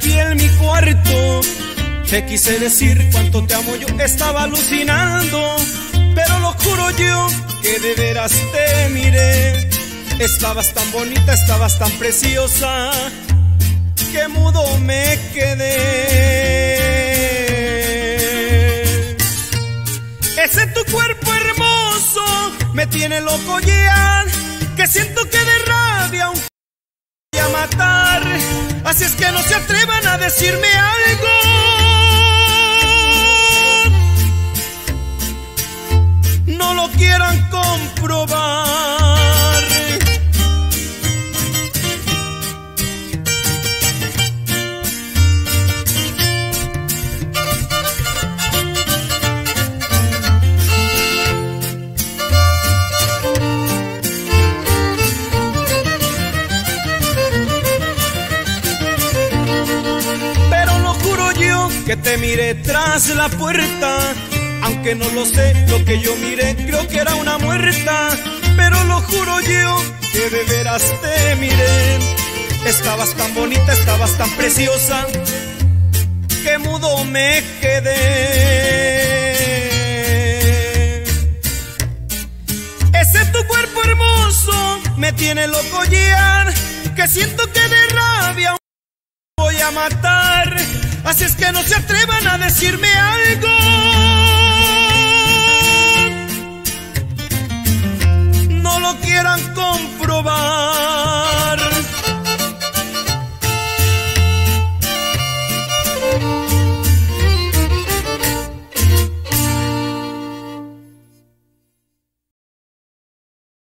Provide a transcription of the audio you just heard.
aquí en mi cuarto. Te quise decir cuánto te amo, yo estaba alucinando, pero lo juro yo que de veras te miré. Estabas tan bonita, estabas tan preciosa, que mudo me quedé. Ese tu cuerpo hermoso me tiene loco ya, que siento que de rabia aún voy a matar. Así es que no se atrevan a decirme algo, no lo quieran comprobar. Pero lo juro yo que te miré tras la puerta. Aunque no lo sé, lo que yo miré creo que era una muerta. Pero lo juro yo que de veras te miré. Estabas tan bonita, estabas tan preciosa, que mudo me quedé. Ese tu cuerpo hermoso me tiene loco ya, que siento que de rabia voy a matar. Así es que no se atrevan a decirme algo,